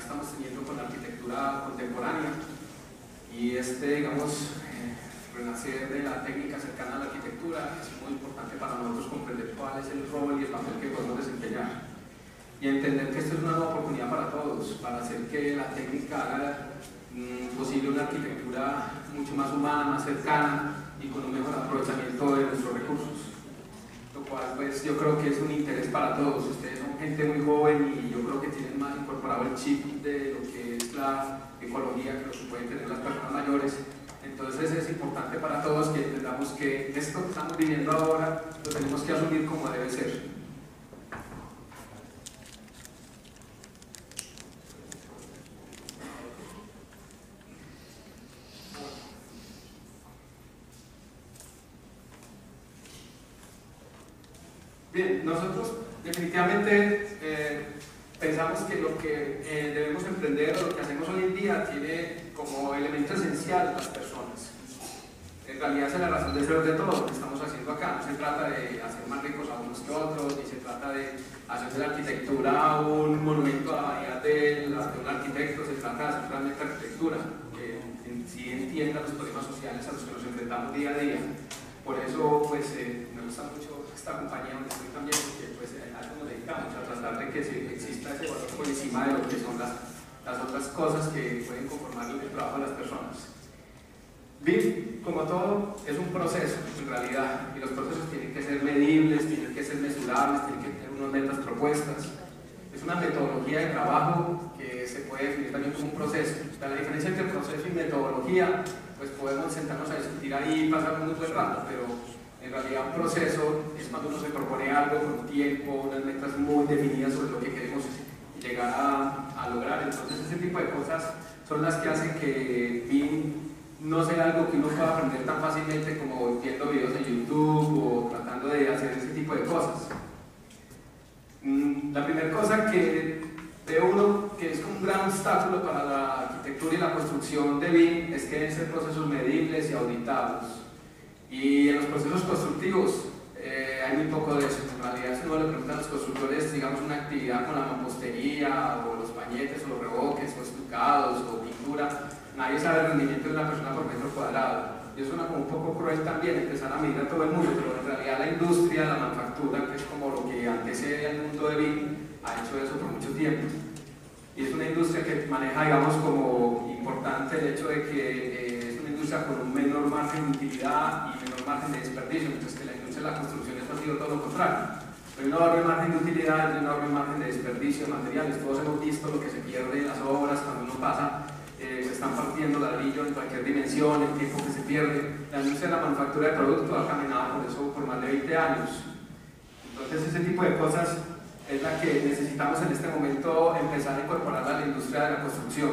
estamos teniendo con la arquitectura contemporánea y digamos, renacer de la técnica cercana a la arquitectura es muy importante para nosotros comprender cuál es el rol y el papel que podemos desempeñar y entender que esto es una nueva oportunidad para todos, para hacer que la técnica haga posible una arquitectura mucho más humana, más cercana y con un mejor aprovechamiento de nuestros recursos, lo cual pues yo creo que es un interés para todos. Ustedes son gente muy joven y yo creo que tienen más incorporado el chip de lo que es la ecología que lo que pueden tener las personas mayores. Entonces es importante para todos que entendamos que esto que estamos viviendo ahora lo tenemos que asumir como debe ser. Bien, nosotros definitivamente pensamos que lo que debemos emprender o lo que hacemos hoy en día tiene como elemento esencial las personas. En realidad esa es la razón de ser de todo lo que estamos haciendo acá. No se trata de hacer más ricos a unos que otros, ni se trata de hacer de la arquitectura un monumento a la vanidad de un arquitecto. Se trata de hacer realmente arquitectura que en sí entienda los problemas sociales a los que nos enfrentamos día a día. Por eso pues me gusta mucho esta compañía donde estoy también, porque pues a eso nos dedicamos, a tratar de que exista ese valor por encima de lo que son las otras cosas que pueden conformar el trabajo de las personas. BIM, como todo, es un proceso en realidad, y los procesos tienen que ser medibles, tienen que ser mesurables, tienen que tener unas metas propuestas. Es una metodología de trabajo que se puede definir también como un proceso. O sea, la diferencia entre proceso y metodología, pues podemos sentarnos a discutir ahí y pasar un muy buen rato, pero en realidad un proceso es cuando uno se propone algo con un tiempo, unas metas muy definidas sobre lo que queremos llegar a lograr. Entonces ese tipo de cosas son las que hacen que BIM no sea algo que uno pueda aprender tan fácilmente como viendo videos en YouTube o tratando de hacer ese tipo de cosas. La primera cosa que ve uno que es como un gran obstáculo para la arquitectura y la construcción de BIM es que deben ser procesos medibles y auditables. Y en los procesos constructivos hay muy poco de eso. En realidad, si uno le pregunta a los constructores, digamos, una actividad con la mampostería o los pañetes o los revoques o estucados o pintura, nadie sabe el rendimiento de una persona por metro cuadrado. Y eso suena como un poco cruel también, empezar a medir a todo el mundo, pero en realidad la industria, la manufactura, que es como lo que antecede al mundo de BIM, ha hecho eso por mucho tiempo. Y es una industria que maneja, digamos, como importante el hecho de que es una industria con un menor margen de utilidad y menor margen de desperdicio, mientras que la industria de la construcción ha sido todo lo contrario. Hay un enorme margen de utilidad y un enorme margen de desperdicio de materiales. Todos hemos visto lo que se pierde en las obras cuando uno pasa. Se están partiendo ladrillo en cualquier dimensión, el tiempo que se pierde. La industria de la manufactura de productos ha caminado por eso por más de 20 años. Entonces ese tipo de cosas es la que necesitamos en este momento empezar a incorporar a la industria de la construcción.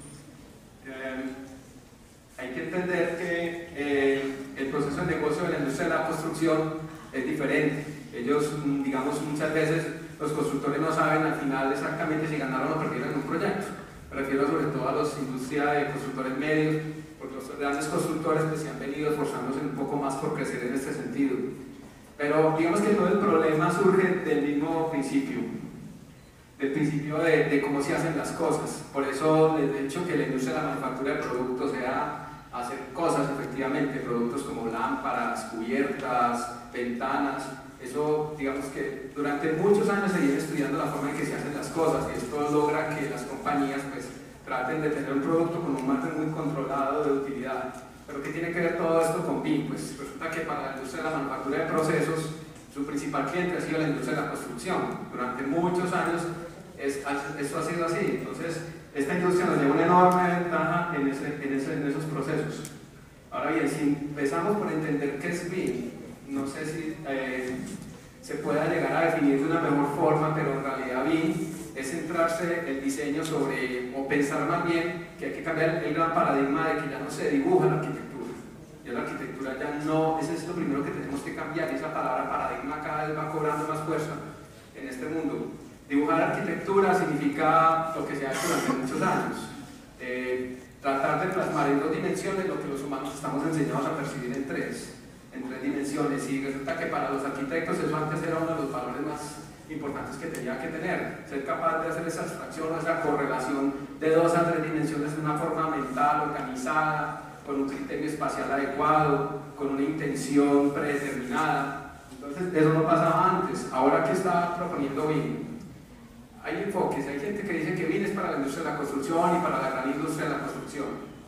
Hay que entender que el proceso de negocio de la industria de la construcción es diferente. Ellos, digamos, muchas veces los constructores no saben al final exactamente si ganaron o perdieron un proyecto. Me refiero sobre todo a la industria de constructores medios, porque los grandes constructores pues, se han venido esforzándose un poco más por crecer en este sentido. Pero digamos que todo el problema surge del mismo principio, del principio de cómo se hacen las cosas. Por eso el hecho que la industria de la manufactura de productos sea hacer cosas efectivamente, productos como lámparas, cubiertas, ventanas, eso digamos que durante muchos años se viene estudiando la forma en que se hacen las cosas y esto logra que las compañías pues traten de tener un producto con un margen muy controlado de utilidad. ¿Pero qué tiene que ver todo esto con BIM? Pues resulta que para la industria de la manufactura de procesos su principal cliente ha sido la industria de la construcción. Durante muchos años esto ha sido así. Entonces esta industria nos lleva una enorme ventaja en esos procesos. Ahora bien, si empezamos por entender qué es BIM, no sé si se pueda llegar a definir de una mejor forma, pero en realidad BIM es centrarse el diseño sobre, o pensar más bien que hay que cambiar el gran paradigma de que ya no se dibuja la arquitectura. Ya la arquitectura ya no, ese es lo primero que tenemos que cambiar, y esa palabra paradigma cada vez va cobrando más fuerza en este mundo. Dibujar arquitectura significa lo que se ha hecho durante muchos años. Tratar de plasmar en 2 dimensiones lo que los humanos estamos enseñados a percibir en 3 dimensiones, y resulta que para los arquitectos eso antes era uno de los valores más importantes que tenía que tener. Ser capaz de hacer esa abstracción o esa correlación de 2 a 3 dimensiones de una forma mental, organizada, con un criterio espacial adecuado, con una intención predeterminada. Entonces, eso no pasaba antes. Ahora, ¿qué está proponiendo BIM? Hay enfoques, hay gente que dice que BIM es para la industria de la construcción y para la gran industria de la construcción.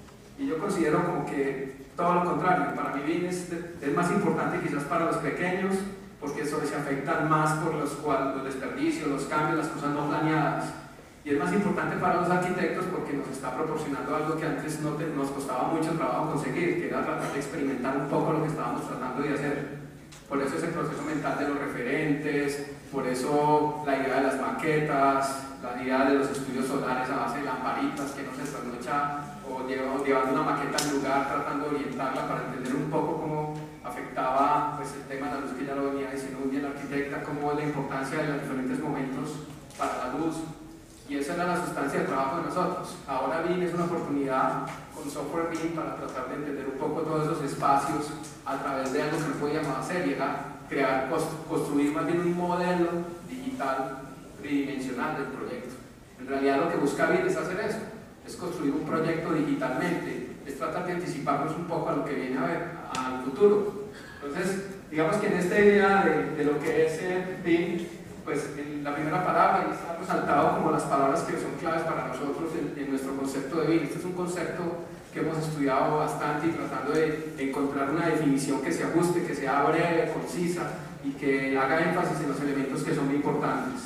Y yo considero como que todo lo contrario. Para mí BIM es más importante quizás para los pequeños, porque eso se afectan más por los desperdicios, los cambios, las cosas no planeadas. Y es más importante para los arquitectos porque nos está proporcionando algo que antes nos costaba mucho trabajo conseguir, que era tratar de experimentar un poco lo que estábamos tratando de hacer. Por eso ese proceso mental de los referentes, por eso la idea de las maquetas, la idea de los estudios solares a base de lamparitas que no se trasnocha, o llevando una maqueta al lugar, tratando de orientarla para entender un poco cómo afectaba pues, el tema de la luz, que ya lo venía diciendo muy bien la arquitecta, cómo es la importancia de los diferentes momentos para la luz. Y esa era la sustancia del trabajo de nosotros. Ahora BIM es una oportunidad con software BIM para tratar de entender un poco todos esos espacios a través de algo que se puede llamar hacer, y era construir más bien un modelo digital tridimensional del proyecto. En realidad lo que busca BIM es hacer eso, es construir un proyecto digitalmente, es tratar de anticiparnos un poco a lo que viene a ver al futuro. Entonces, digamos que en esta idea de lo que es el BIM, pues en la primera palabra está resaltado como las palabras que son claves para nosotros en nuestro concepto de BIM. Este es un concepto que hemos estudiado bastante y tratando de encontrar una definición que se ajuste, que sea breve, concisa y que haga énfasis en los elementos que son muy importantes.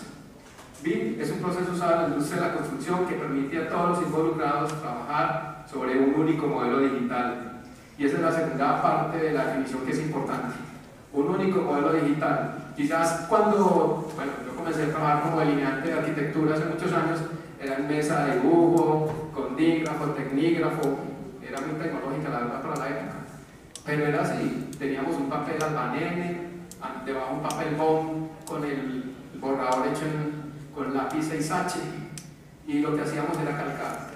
BIM es un proceso usado en la industria de la construcción que permite a todos los involucrados trabajar sobre un único modelo digital. Y esa es la segunda parte de la definición que es importante. Un único modelo digital. Quizás cuando, yo comencé a trabajar como delineante de arquitectura hace muchos años, era en mesa de dibujo, con dígrafo, tecnígrafo, era muy tecnológica la verdad para la época. Pero era así, teníamos un papel albanene, debajo un papel bond con el borrador hecho con lápiz 6H, y lo que hacíamos era calcar.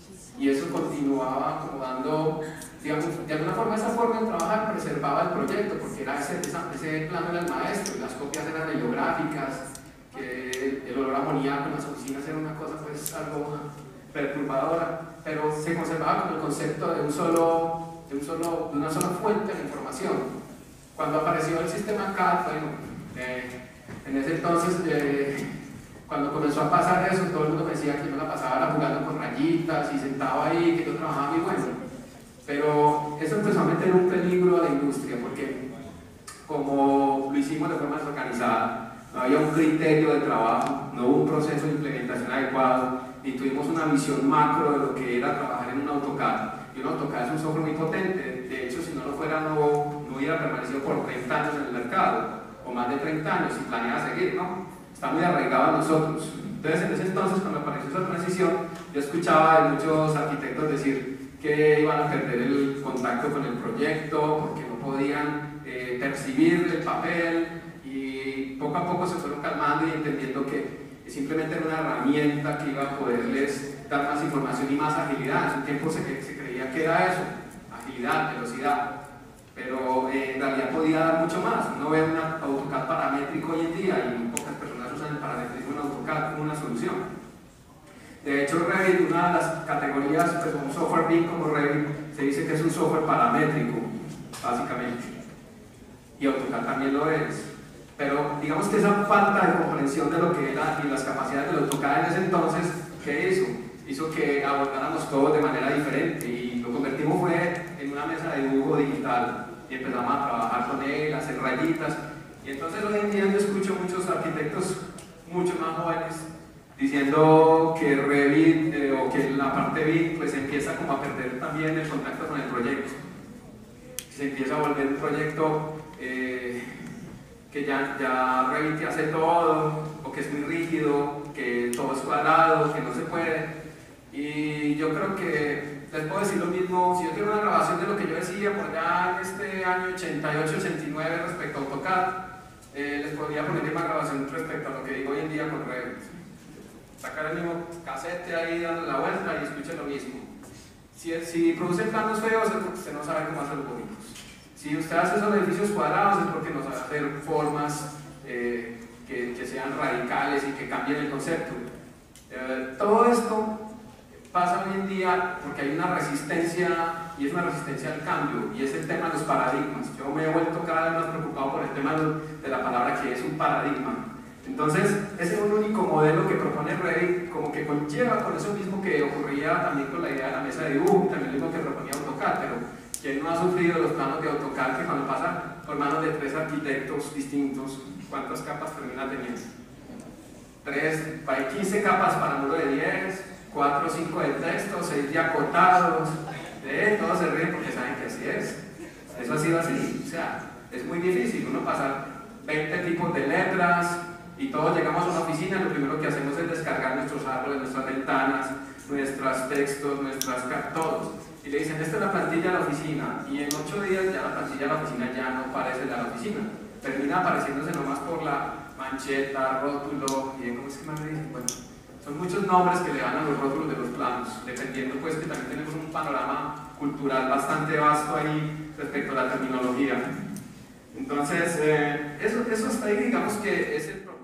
Y eso continuaba como dando, digamos, de alguna forma esa forma de trabajar preservaba el proyecto, porque era ese plano era el maestro, y las copias eran heliográficas, que el olor amoníaco en las oficinas era una cosa pues algo perturbadora, pero se conservaba como el concepto de una sola fuente de información. Cuando apareció el sistema CAD, en ese entonces, cuando comenzó a pasar eso, todo el mundo me decía que yo me la pasaba jugando con rayitas y sentado ahí, que yo trabajaba muy bueno. Pero eso empezó a meter un peligro a la industria, porque como lo hicimos de forma desorganizada, no había un criterio de trabajo, no hubo un proceso de implementación adecuado, y tuvimos una visión macro de lo que era trabajar en un AutoCAD. Y un AutoCAD es un software muy potente, de hecho si no lo fuera no hubiera permanecido por 30 años en el mercado, o más de 30 años, si planeaba seguir, ¿no? Está muy arraigado a nosotros. Entonces en ese entonces, cuando apareció esa transición, yo escuchaba de muchos arquitectos decir que iban a perder el contacto con el proyecto, porque no podían percibir el papel, y poco a poco se fueron calmando y entendiendo que simplemente era una herramienta que iba a poderles dar más información y más agilidad. En su tiempo se creía que era eso, agilidad, velocidad, pero en realidad podía dar mucho más. Uno ve un AutoCAD paramétrico hoy en día y pocas personas usan el paramétrico en AutoCAD como una solución. De hecho, Revit, una de las categorías, pues un software BIM como Revit, se dice que es un software paramétrico, básicamente, y AutoCAD también lo es. Pero digamos que esa falta de comprensión de lo que era y las capacidades del AutoCAD en ese entonces, ¿qué hizo? Hizo que abordáramos todo de manera diferente, y lo convertimos fue en una mesa de dibujo digital, y empezamos a trabajar con él, a hacer rayitas. Y entonces hoy en día yo escucho muchos arquitectos mucho más jóvenes diciendo que Revit o que la parte BIM pues empieza como a perder también el contacto con el proyecto. Se empieza a volver un proyecto que ya Revit hace todo, o que es muy rígido, que todo es cuadrado, que no se puede. Y yo creo que les puedo decir lo mismo, si yo tengo una grabación de lo que yo decía por allá en este año 88-89 respecto a AutoCAD, les podría poner una grabación respecto a lo que digo hoy en día con Revit. Sacar el mismo casete ahí dando la vuelta y escuchen lo mismo. Si producen planos feos es porque usted no sabe cómo hacerlos bonitos. Si usted hace esos edificios cuadrados es porque no sabe hacer formas que que sean radicales y que cambien el concepto. Todo esto pasa hoy en día porque hay una resistencia, y es una resistencia al cambio, y es el tema de los paradigmas. Yo me he vuelto cada vez más preocupado por el tema de la palabra, que es un paradigma. Entonces, ese es un único modelo que propone Revit, como que conlleva con eso mismo que ocurría también con la idea de la mesa de dibujo, también lo mismo que proponía AutoCAD, pero ¿quién no ha sufrido los planos de AutoCAD que cuando pasa por manos de 3 arquitectos distintos, cuántas capas termina teniendo? 3, hay 15 capas para muro de 10, 4 o 5 de texto, 6 de acotados, todos se ríen porque saben que así es. Eso ha sido así, o sea, es muy difícil uno pasar 20 tipos de letras y todos llegamos a una oficina, lo primero que hacemos es descargar nuestros árboles, nuestras ventanas, nuestros textos, todos. Y le dicen, esta es la plantilla de la oficina, y en 8 días ya la plantilla de la oficina ya no parece la de la oficina, termina apareciéndose nomás por la mancheta, rótulo, y ¿cómo es que más le dicen? Bueno, son muchos nombres que le dan a los rótulos de los planos, dependiendo pues que también tenemos un panorama cultural bastante vasto ahí respecto a la terminología. Entonces, eso está ahí, digamos que es el problema.